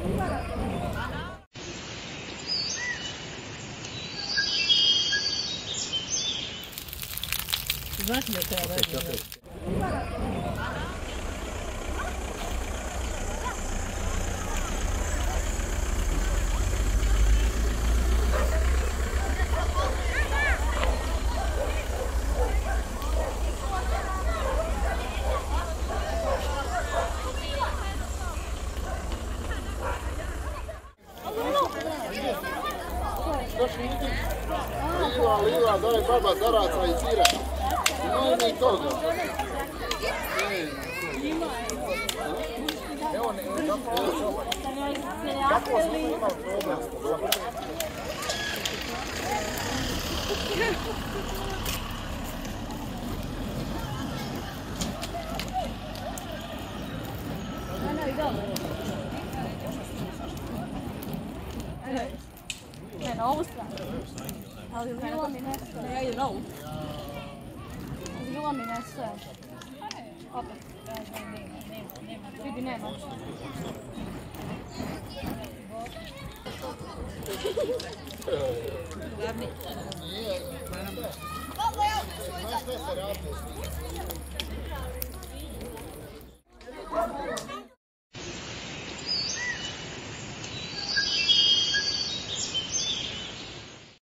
Znaš mi je treba reći? Liva, daj baba zaraca i sira. Imaju mi toga. Evo, kako smo imali problem s tobom? Ne, na ovu stranu. Ali vila mi nestaje. Ne, ja idem na ovu. Vila mi nestaje. Opet. Nema. Vidi, nema. Glavni. Znaš šta se radi?